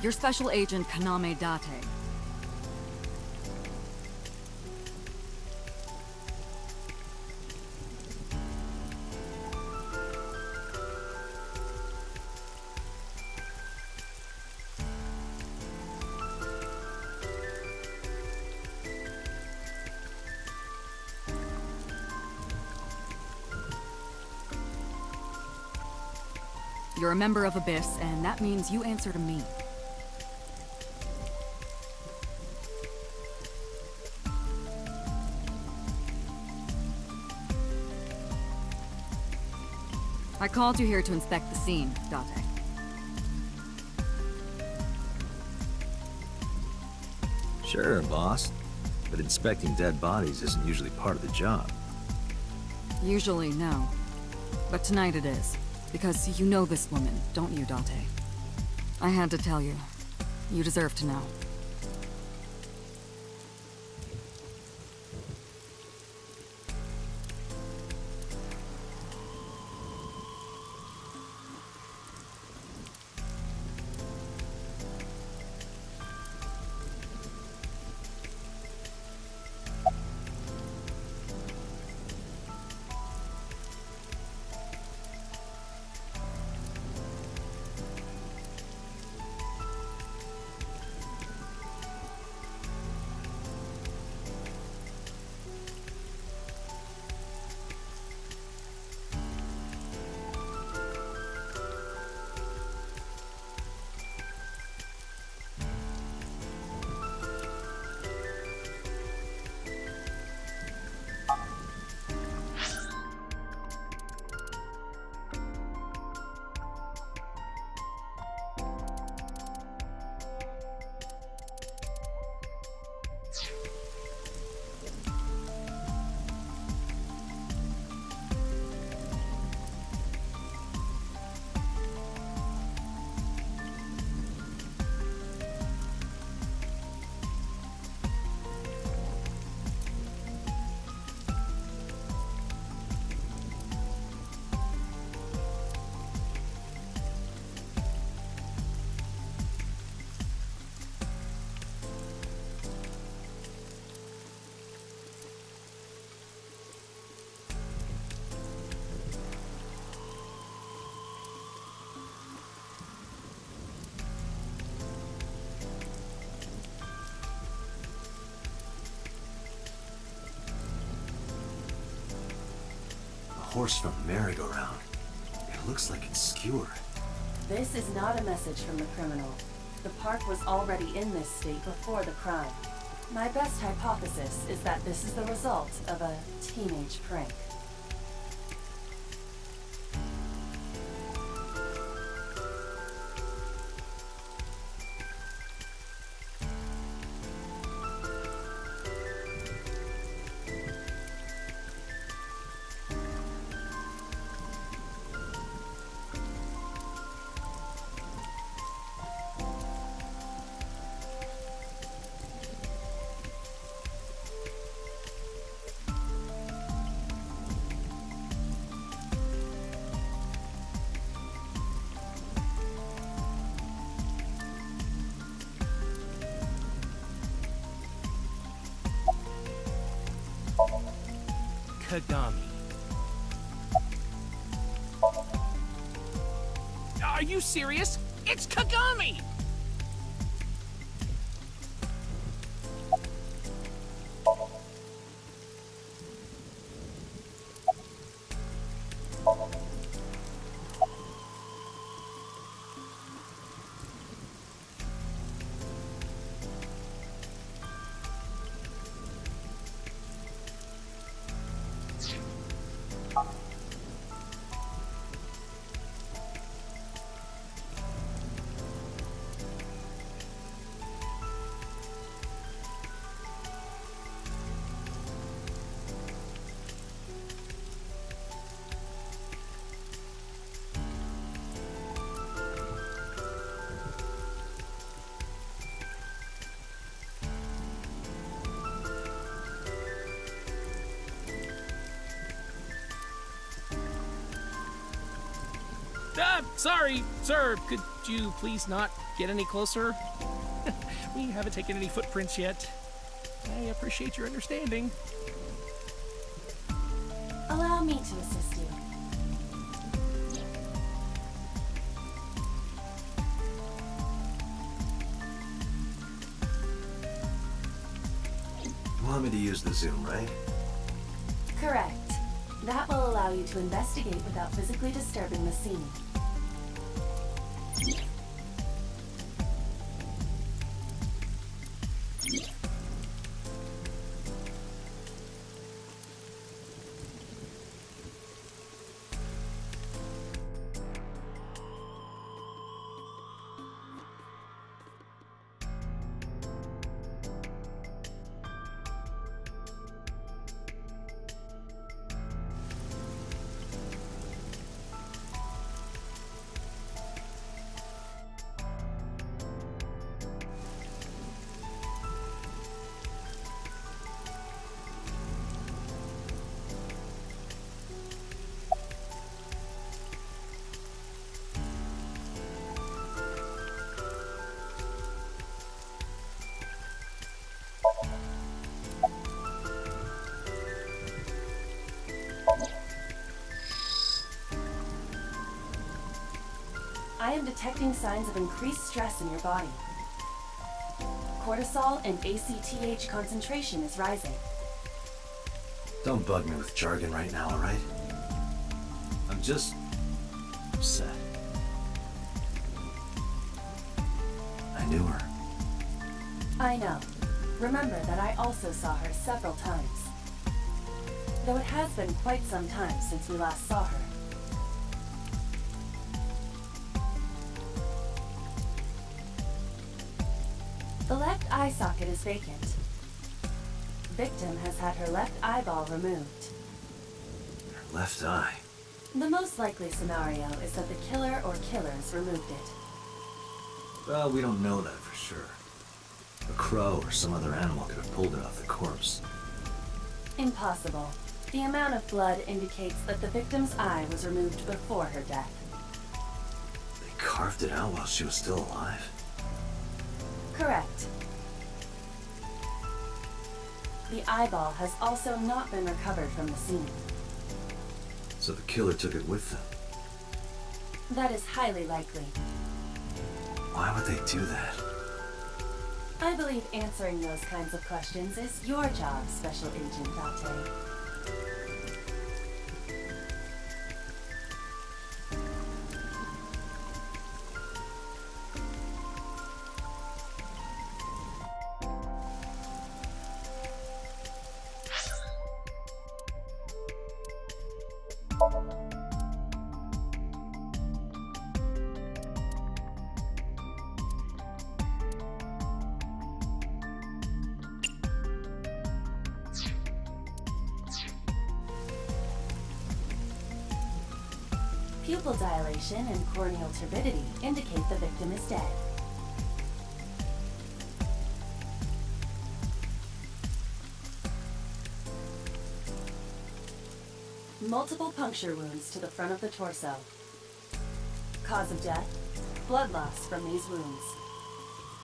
You're Special Agent Kaname Date. You're a member of Abyss, and that means you answer to me. I called you here to inspect the scene, Date. Sure, boss. But inspecting dead bodies isn't usually part of the job. Usually, no. But tonight it is. Because you know this woman, don't you, Date? I had to tell you. You deserve to know. Horse from merry-go-round. It looks like it's skewered. This is not a message from the criminal. The park was already in this state before the crime. My best hypothesis is that this is the result of a teenage prank. Kagami. Are you serious? It's Kagami! Sorry, sir. Could you please not get any closer? We haven't taken any footprints yet. I appreciate your understanding. Allow me to assist you. You want me to use the zoom, right? Correct. That will allow you to investigate without physically disturbing the scene. I am detecting signs of increased stress in your body. Cortisol and ACTH concentration is rising. Don't bug me with jargon right now, alright? I'm just upset. I knew her. I know. Remember that I also saw her several times. Though it has been quite some time since we last saw her. The left eye socket is vacant. Victim has had her left eyeball removed. Her left eye. The most likely scenario is that the killer or killers removed it. Well, we don't know that for sure. A crow or some other animal could have pulled it off the corpse. Impossible. The amount of blood indicates that the victim's eye was removed before her death. They carved it out while she was still alive? Correct. The eyeball has also not been recovered from the scene. So the killer took it with them? That is highly likely. Why would they do that? I believe answering those kinds of questions is your job, Special Agent Date. Pupil dilation and corneal turbidity indicate the victim is dead. Multiple puncture wounds to the front of the torso. Cause of death, blood loss from these wounds.